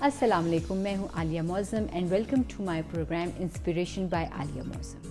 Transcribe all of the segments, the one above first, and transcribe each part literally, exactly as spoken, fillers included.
अस्सलाम वालेकुम, मैं हूँ Aliya Mauzam and welcome to my program inspiration by Aliya Mauzam.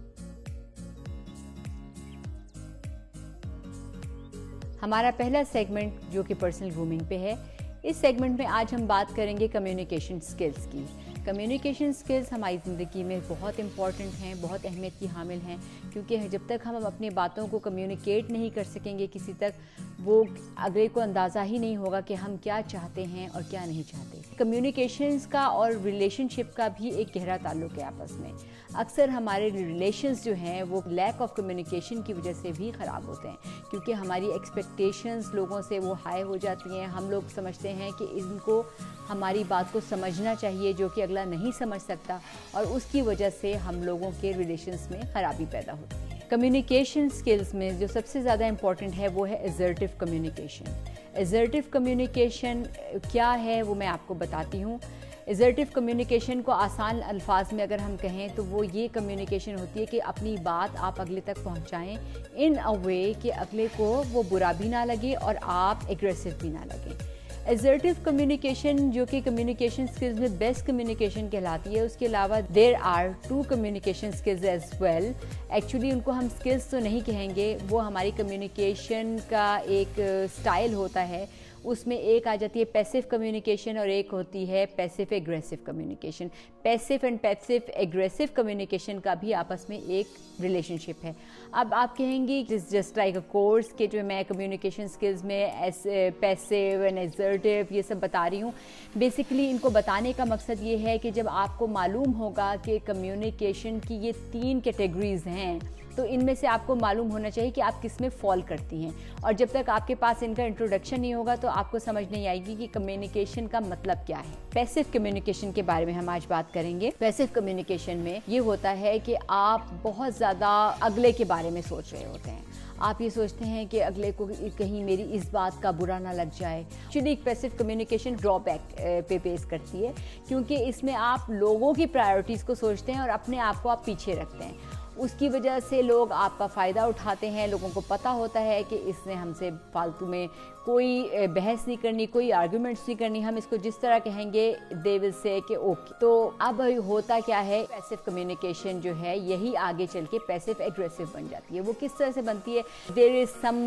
हमारा पहला सेगमेंट जो कि पर्सनल ग्रूमिंग पे है, इस सेगमेंट में आज हम बात करेंगे कम्युनिकेशन स्किल्स की। कम्युनिकेशन स्किल्स हमारी ज़िंदगी में बहुत इम्पॉर्टेंट हैं, बहुत अहमियत की हामिल हैं, क्योंकि जब तक हम अपनी बातों को कम्युनिकेट नहीं कर सकेंगे किसी तक, वो अगले को अंदाज़ा ही नहीं होगा कि हम क्या चाहते हैं और क्या नहीं चाहते। कम्युनिकेशंस का और रिलेशनशिप का भी एक गहरा ताल्लुक है आपस में। अक्सर हमारे रिलेशंस जो हैं वो लैक ऑफ कम्युनिकेशन की वजह से भी ख़राब होते हैं, क्योंकि हमारी एक्सपेक्टेशंस लोगों से वो हाई हो जाती हैं। हम लोग समझते हैं कि इनको हमारी बात को समझना चाहिए, जो कि अगला नहीं समझ सकता, और उसकी वजह से हम लोगों के रिलेशंस में ख़राबी पैदा होती है। कम्युनिकेशन स्किल्स में जो सबसे ज़्यादा इम्पॉर्टेंट है वो है असर्टिव कम्युनिकेशन। असर्टिव कम्युनिकेशन क्या है वो मैं आपको बताती हूँ। असर्टिव कम्युनिकेशन को आसान अल्फाज में अगर हम कहें तो वो ये कम्युनिकेशन होती है कि अपनी बात आप अगले तक पहुँचाएँ इन अ वे कि अगले को वो बुरा भी ना लगे और आप एग्रेसिव भी ना लगे। असर्टिव कम्युनिकेशन जो कि कम्युनिकेशन स्किल्स में बेस्ट कम्युनिकेशन कहलाती है, उसके अलावा there are two communication skills as well. Actually उनको हम स्किल्स तो नहीं कहेंगे, वो हमारी कम्युनिकेशन का एक स्टाइल होता है। उसमें एक आ जाती है पैसिव कम्युनिकेशन और एक होती है passive aggressive communication. Passive and passive aggressive communication का भी आपस में एक रिलेशनशिप है। अब आप कहेंगी जिस जस्ट लाइक अ कोर्स के जो मैं कम्युनिकेशन स्किल्स में पैसिव एंड असर्टिव ये सब बता रही हूँ। बेसिकली इनको बताने का मकसद ये है कि जब आपको मालूम होगा कि कम्युनिकेशन की ये तीन कैटेगरीज हैं, तो इनमें से आपको मालूम होना चाहिए कि आप किस में फॉल करती हैं। और जब तक आपके पास इनका इंट्रोडक्शन नहीं होगा तो आपको समझ नहीं आएगी कि कम्युनिकेशन का मतलब क्या है। पैसिव कम्युनिकेशन के बारे में हम आज बात करेंगे। पैसिव कम्युनिकेशन में ये होता है कि आप बहुत ज़्यादा अगले के बारे में सोच रहे होते हैं। आप ये सोचते हैं कि अगले को कहीं मेरी इस बात का बुरा ना लग जाए। एक्चुअली एक पैसिव कम्युनिकेशन ड्रॉबैक पे पेश करती है, क्योंकि इसमें आप लोगों की प्रायोरिटीज़ को सोचते हैं और अपने आप को आप पीछे रखते हैं। उसकी वजह से लोग आपका फ़ायदा उठाते हैं। लोगों को पता होता है कि इसने हमसे फालतू में कोई बहस नहीं करनी, कोई आर्गुमेंट्स नहीं करनी, हम इसको जिस तरह कहेंगे दे विल से कि ओके। तो अब होता क्या है, पैसिव कम्युनिकेशन जो है यही आगे चल के पैसिव एग्रेसिव बन जाती है। वो किस तरह से बनती है, there is some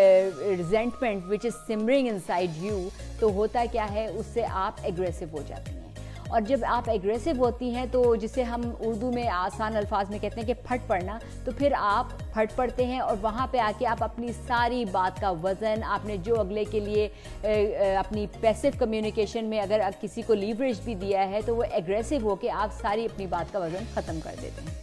resentment which is simmering inside you. तो होता क्या है, उससे आप एग्रेसिव हो जाती हैं। और जब आप एग्रेसिव होती हैं तो जिसे हम उर्दू में आसान अल्फाज में कहते हैं कि फट पड़ना, तो फिर आप फट पड़ते हैं और वहाँ पे आके आप अपनी सारी बात का वज़न, आपने जो अगले के लिए अपनी पैसिव कम्युनिकेशन में अगर किसी को लीवरेज भी दिया है, तो वो एग्रेसिव होके आप सारी अपनी बात का वज़न ख़त्म कर देते हैं।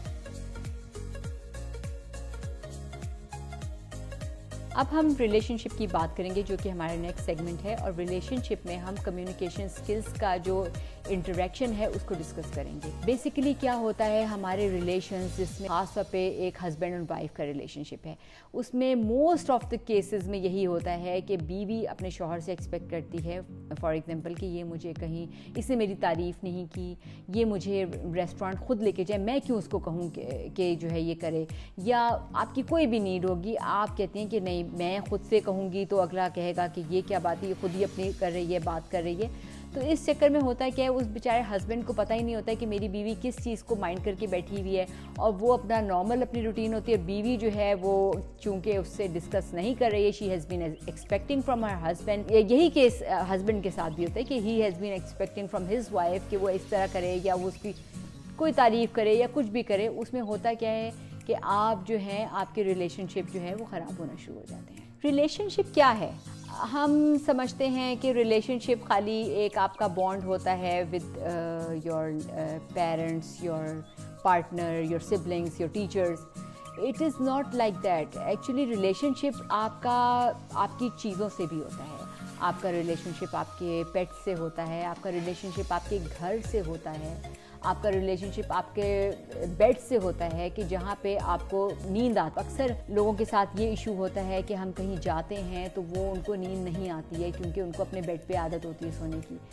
अब हम रिलेशनशिप की बात करेंगे, जो कि हमारा नेक्स्ट सेगमेंट है, और रिलेशनशिप में हम कम्युनिकेशन स्किल्स का जो इंटरेक्शन है उसको डिस्कस करेंगे। बेसिकली क्या होता है, हमारे रिलेशंस जिसमें खास तौर पे एक हस्बैंड एंड वाइफ का रिलेशनशिप है, उसमें मोस्ट ऑफ द केसेस में यही होता है कि बीवी अपने शौहर से एक्सपेक्ट करती है, फॉर एग्जांपल कि ये मुझे कहीं, इसने मेरी तारीफ़ नहीं की, ये मुझे रेस्टोरेंट खुद लेके जाए, मैं क्यों उसको कहूँ कि जो है ये करे। या आपकी कोई भी नीड होगी, आप कहती हैं कि नहीं मैं खुद से कहूँगी तो अगला कहेगा कि ये क्या बात है, ये खुद ही अपनी कर रही है, बात कर रही है। तो इस चक्कर में होता है क्या है, उस बेचारे हस्बैंड को पता ही नहीं होता है कि मेरी बीवी किस चीज़ को माइंड करके बैठी हुई है, और वो अपना नॉर्मल अपनी रूटीन होती है। बीवी जो है वो चूँकि उससे डिस्कस नहीं कर रही है, she has been expecting from her husband. यही केस हस्बैंड के साथ भी होता है कि he has been expecting from his wife कि वो इस तरह करे या वो उसकी कोई तारीफ़ करे या कुछ भी करे। उसमें होता क्या है कि आप जो हैं, आपके रिलेशनशिप जो है वो ख़राब होना शुरू हो जाते हैं। रिलेशनशिप क्या है? हम समझते हैं कि रिलेशनशिप खाली एक आपका बॉन्ड होता है with your parents, your partner, your siblings, your teachers. It is not like that. Actually relationship आपका आपकी चीज़ों से भी होता है। आपका रिलेशनशिप आपके पेट से होता है, आपका रिलेशनशिप आपके घर से होता है, आपका रिलेशनशिप आपके बेड से होता है कि जहाँ पे आपको नींद आती। अक्सर लोगों के साथ ये इशू होता है कि हम कहीं जाते हैं तो वो उनको नींद नहीं आती है, क्योंकि उनको अपने बेड पे आदत होती है सोने की।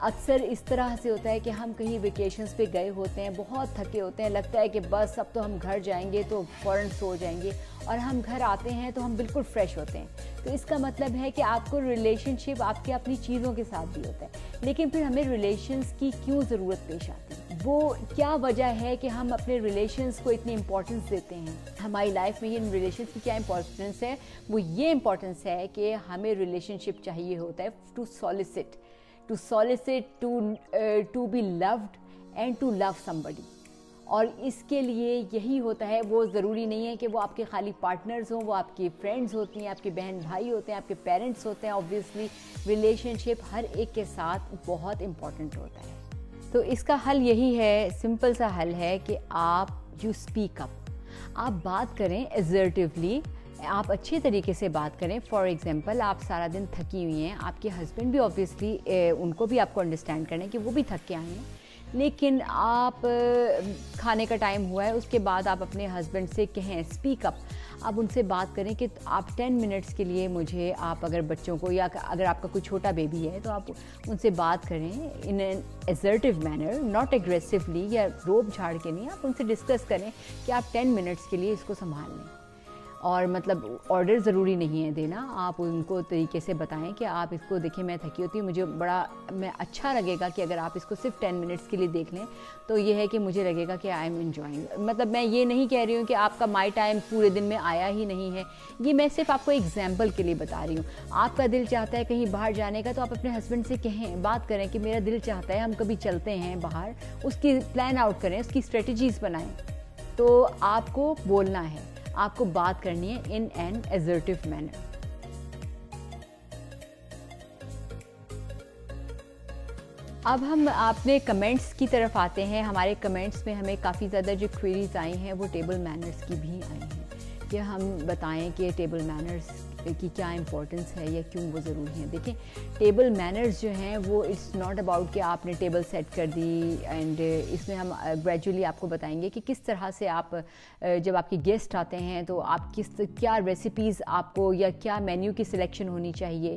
اکثر اس طرح سے ہوتا ہے کہ ہم کہیں ویکیشنز پہ گئے ہوتے ہیں, بہت تھکے ہوتے ہیں, لگتا ہے کہ بس اب تو ہم گھر جائیں گے تو فوراً سو جائیں گے, اور ہم گھر آتے ہیں تو ہم بالکل فریش ہوتے ہیں. تو اس کا مطلب ہے کہ آپ کو ریلیشن شپ آپ کے اپنی چیزوں کے ساتھ بھی ہوتا ہے, لیکن پھر ہمیں ریلیشنز کی کیوں ضرورت پیش آتی ہے؟ وہ کیا وجہ ہے کہ ہم اپنے ریلیشنز کو اتنی امپورٹنس دیتے ہیں؟ ہماری لائف میں یہ ریلیشنز کی کیا امپورٹنس ہے؟ وہ یہ امپورٹنس ہے کہ ہمیں ریلیشن شپ چاہیے ہوتا ہے to solicit to solicit to to be loved and to love somebody. اور اس کے لیے یہی ہوتا ہے. وہ ضروری نہیں ہے کہ وہ آپ کے خالی پارٹنرز ہوں, وہ آپ کی فرینڈز ہوتی ہیں, آپ کے بہن بھائی ہوتے ہیں, آپ کے پیرنٹس ہوتے ہیں. آبویسلی ریلیشن شپ ہر ایک کے ساتھ بہت امپورٹنٹ ہوتا ہے. تو اس کا حل یہی ہے, سمپل سا حل ہے کہ آپ یو اسپیک اپ, آپ بات کریں ایزرٹیولی, آپ اچھے طریقے سے بات کریں. فار ایگزامپل آپ سارا دن تھکی ہوئی ہیں, آپ کے ہسبینڈ بھی آبویسلی ان کو بھی آپ کو انڈرسٹینڈ کرنا ہے کہ وہ بھی تھک کے آئے ہیں, لیکن آپ کھانے کا ٹائم ہوا ہے, اس کے بعد آپ اپنے ہسبینڈ سے کہیں, اسپیک اپ, آپ ان سے بات کریں کہ آپ ٹین منٹس کے لیے مجھے, آپ اگر بچوں کو یا اگر آپ کا کوئی چھوٹا بیبی ہے تو آپ ان سے بات کریں in an assertive manner, not aggressively یا روب جھاڑ کے نہیں. آپ ان سے ڈسکس کریں کہ آپ ٹین منٹس کے لیے اس کو سنبھال لیں, اور مطلب آرڈر ضروری نہیں ہے دینا. آپ ان کو طریقے سے بتائیں کہ آپ اس کو دیکھیں, میں تھکی ہوتی ہوں, مجھے بڑا میں اچھا لگے گا کہ اگر آپ اس کو صرف ٹین منٹس کے لیے دیکھ لیں تو یہ ہے کہ مجھے لگے گا کہ آئی ایم انجوائنگ. مطلب میں یہ نہیں کہہ رہی ہوں کہ آپ کا مائی ٹائم پورے دن میں آیا ہی نہیں ہے, یہ میں صرف آپ کو ایگزامپل کے لیے بتا رہی ہوں. آپ کا دل چاہتا ہے کہیں باہر جانے کا تو آپ اپنے ہسبینڈ سے کہیں, بات کریں کہ میرا دل چاہتا ہے ہم کبھی چلتے ہیں باہر, اس کی پلان آؤٹ کریں, اس کی اسٹریٹجیز بنائیں. تو آپ کو بولنا ہے, آپ کو بات کرنی ہے ان این ایزرٹیو مینر. اب ہم اپنے کمنٹس کی طرف آتے ہیں. ہمارے کمنٹس میں ہمیں کافی زیادہ جو کوئریز آئی ہیں وہ ٹیبل مینرز کی بھی آئی ہیں کہ ہم بتائیں کہ ٹیبل مینرز کی کیا امپورٹنس ہے یا کیوں وہ ضروری ہیں. دیکھیں, ٹیبل مینرز جو ہیں وہ اٹس ناٹ اباؤٹ کہ آپ نے ٹیبل سیٹ کر دی, اینڈ اس میں ہم گریجولی آپ کو بتائیں گے کہ کس طرح سے آپ جب آپ کے گیسٹ آتے ہیں تو آپ کس کیا ریسیپیز آپ کو یا کیا مینیو کی سلیکشن ہونی چاہیے,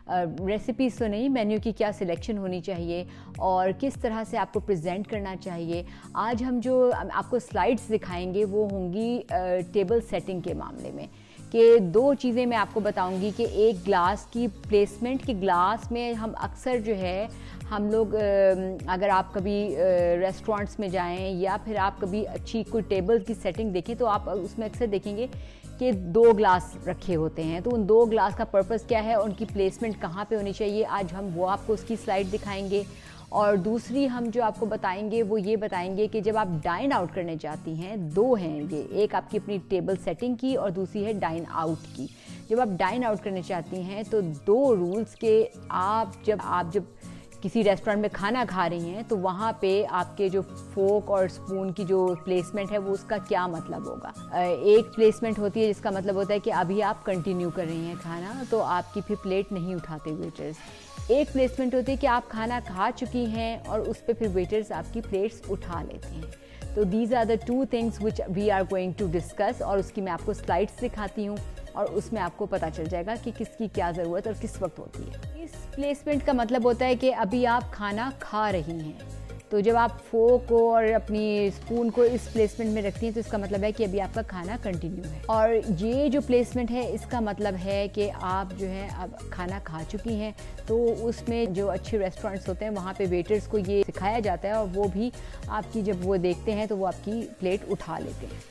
ریسیپیز تو نہیں, مینیو کی کیا سلیکشن ہونی چاہیے اور کس طرح سے آپ کو پریزنٹ کرنا چاہیے. آج ہم جو آپ کو سلائڈس دکھائیں گے وہ ہوں گی ٹیبل سیٹنگ کے معاملے میں, کہ دو چیزیں میں آپ کو بتاؤں گی کہ ایک گلاس کی پلیسمنٹ, کہ گلاس میں ہم اکثر جو ہے ہم لوگ اگر آپ کبھی ریسٹورینٹس میں جائیں یا پھر آپ کبھی اچھی کوئی ٹیبل کی سیٹنگ دیکھیں تو آپ اس میں اکثر دیکھیں گے کہ دو گلاس رکھے ہوتے ہیں. تو ان دو گلاس کا پرپس کیا ہے, ان کی پلیسمنٹ کہاں پہ ہونی چاہیے, آج ہم وہ آپ کو اس کی سلائڈ دکھائیں گے. اور دوسری ہم جو آپ کو بتائیں گے وہ یہ بتائیں گے کہ جب آپ ڈائن آؤٹ کرنے جاتی ہیں, دو ہیں یہ, ایک آپ کی اپنی ٹیبل سیٹنگ کی اور دوسری ہے ڈائن آؤٹ کی. جب آپ ڈائن آؤٹ کرنے چاہتی ہیں تو دو رولز کے آپ جب آپ جب کسی ریسٹورینٹ میں کھانا کھا رہی ہیں تو وہاں پہ آپ کے جو فورک اور اسپون کی جو پلیسمنٹ ہے وہ اس کا کیا مطلب ہوگا. ایک پلیسمنٹ ہوتی ہے جس کا مطلب ہوتا ہے کہ ابھی آپ کنٹینیو کر رہی ہیں کھانا تو آپ کی پھر پلیٹ نہیں اٹھاتے ویٹرز. ایک پلیسمنٹ ہوتی ہے کہ آپ کھانا کھا چکی ہیں اور اس پہ پھر ویٹرز آپ کی پلیٹس اٹھا لیتے ہیں. تو these are the two things which we are going to discuss, اور اس کی میں آپ کو سلائڈس دکھاتی ہوں اور اس میں آپ کو پتہ چل جائے گا کہ کس کی کیا ضرورت اور کس وقت ہوتی ہے. اس پلیسمنٹ کا مطلب ہوتا ہے کہ ابھی آپ کھانا کھا رہی ہیں, تو جب آپ فورک کو اور اپنی اسپون کو اس پلیسمنٹ میں رکھتی ہیں تو اس کا مطلب ہے کہ ابھی آپ کا کھانا کنٹینیو ہے. اور یہ جو پلیسمنٹ ہے اس کا مطلب ہے کہ آپ جو ہے اب کھانا کھا چکی ہیں. تو اس میں جو اچھے ریسٹورینٹس ہوتے ہیں وہاں پہ ویٹرز کو یہ سکھایا جاتا ہے اور وہ بھی آپ کی جب وہ دیکھتے ہیں تو وہ آپ کی پلیٹ اٹھا لیتے ہیں.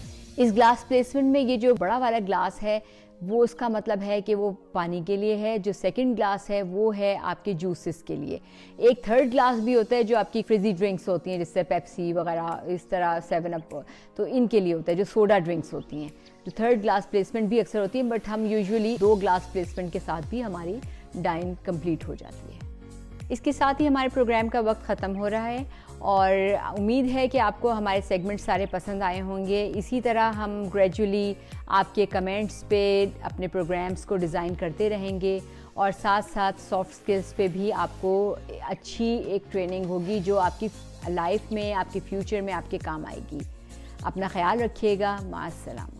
اس گلاس پلیسمنٹ میں یہ جو بڑا والا گلاس ہے وہ اس کا مطلب ہے کہ وہ پانی کے لیے ہے. جو سیکنڈ گلاس ہے وہ ہے آپ کے جوسز کے لیے. ایک تھرڈ گلاس بھی ہوتا ہے جو آپ کی فریزی ڈرنکس ہوتی ہیں جس سے پیپسی وغیرہ اس طرح سیون اپ, تو ان کے لیے ہوتا ہے جو سوڈا ڈرنکس ہوتی ہیں. جو تھرڈ گلاس پلیسمنٹ بھی اکثر ہوتی ہیں, بٹ ہم یوزولی دو گلاس پلیسمنٹ کے ساتھ بھی ہماری ڈائن کمپلیٹ ہو جاتی ہے. اس کے ساتھ ہی ہمارے پروگرام کا وقت ختم ہو رہا ہے اور امید ہے کہ آپ کو ہمارے سیگمنٹ سارے پسند آئے ہوں گے. اسی طرح ہم گریجولی آپ کے کمنٹس پہ اپنے پروگرامز کو ڈیزائن کرتے رہیں گے اور ساتھ ساتھ سافٹ اسکلس پہ بھی آپ کو اچھی ایک ٹریننگ ہوگی جو آپ کی لائف میں, آپ کے فیوچر میں آپ کے کام آئے گی. اپنا خیال رکھیے گا. مع السلامہ.